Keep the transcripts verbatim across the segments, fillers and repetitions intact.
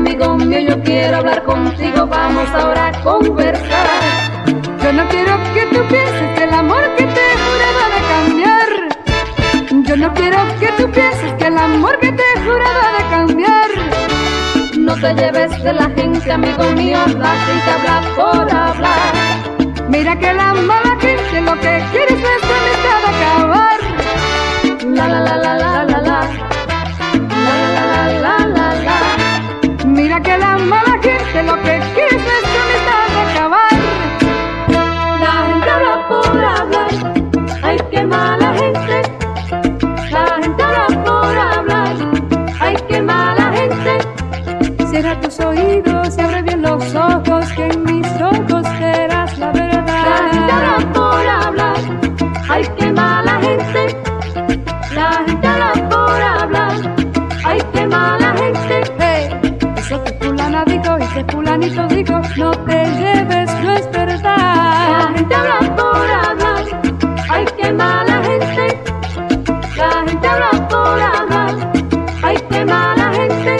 amigo mío, yo quiero hablar contigo, vamos ahora a conversar. Yo no quiero que tú pienses que el amor que te he jurado ha de cambiar. Yo no quiero que tú pienses que el amor que te he jurado ha de cambiar. No te lleves de la gente, amigo mío, la gente habla por hablar. Mira que la mala gente lo que quiere es nuestra amistad acabar. La la la la la la la. La la la la la la. Mira que la mala gente lo que quiere es nuestra amistad acabar. La gente habla por hablar. Ay, qué mala gente. La gente habla por hablar. Ay, qué mala gente. Cierra tus oídos y abre bien los ojos, que en mis ojos verás la verdad. La gente habla por hablar. Ay, qué mala gente. La gente habla por hablar. Ay, qué mala gente. Hey, eso que fulana dijo y que fulanito dijo, no te lleves, no es verdad. La gente habla por hablar. Ay, qué mala gente. La gente habla por hablar. Ay, qué mala gente.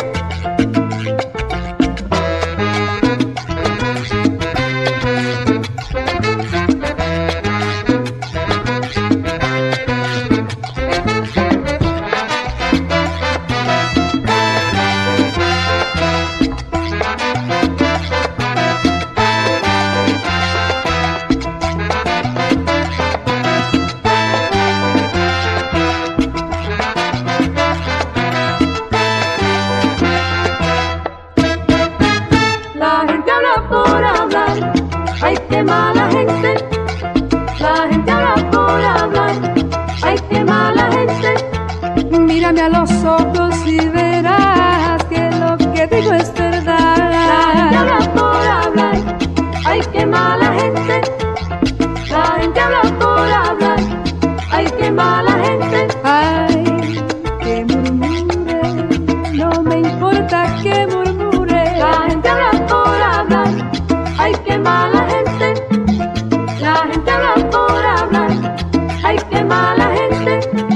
La gente habla por hablar. Ay, qué mala gente. La gente habla por hablar. Ay, qué mala gente. Mírame a los ojos y verás que lo que digo es verdad. La gente habla por hablar. Ay, qué mala gente. La gente habla por hablar. Ay, qué mala gente. Ay, que murmure, no me importa que murmure. La gente habla por hablar. Ay, qué mala gente. La gente habla por hablar. Ay, qué mala gente.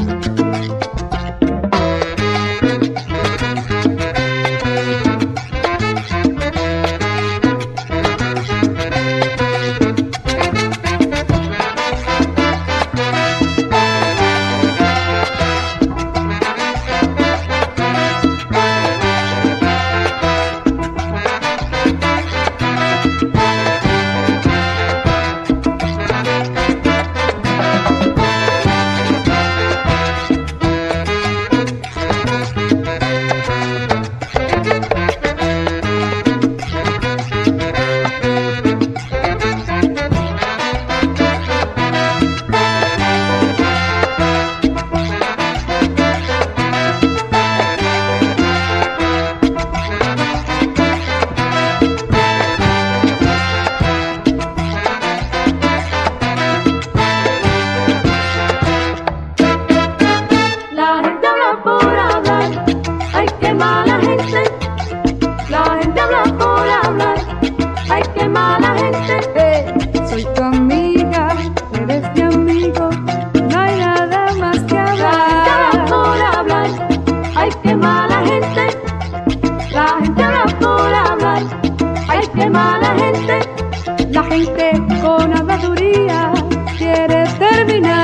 La gente habla por hablar. Ay, qué mala gente. La gente habla por hablar. Ay, qué mala gente. Hey, soy tu amiga, eres mi amigo, no hay nada más que La gente habla hablar. por hablar. Ay, qué mala gente. La gente habla por hablar. Ay, qué mala gente. La gente con habladuría quiere terminar.